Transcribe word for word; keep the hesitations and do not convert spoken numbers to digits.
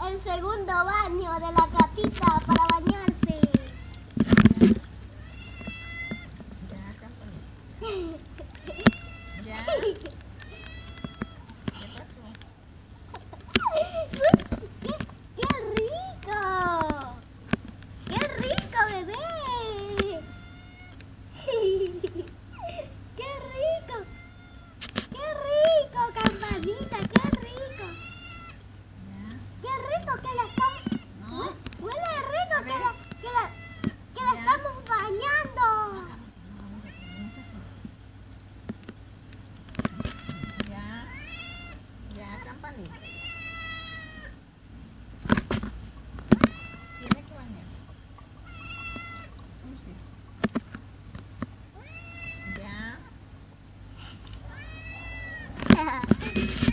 el segundo baño de la gatita para bañarse. Ya, Campanita. Ya. ¿Qué pasó? ¡Qué, qué rico! ¡Qué rico, bebé! ¡Qué rico! ¡Qué rico, Campanita! ¡Qué rico! Ya. ¡Qué rico que la estamos... No. Hue- Huele rico A que ver. la, que la, que la Ya. estamos bañando. Ya. Ya, Campanita. Tiene que bañar. Sí. Ya.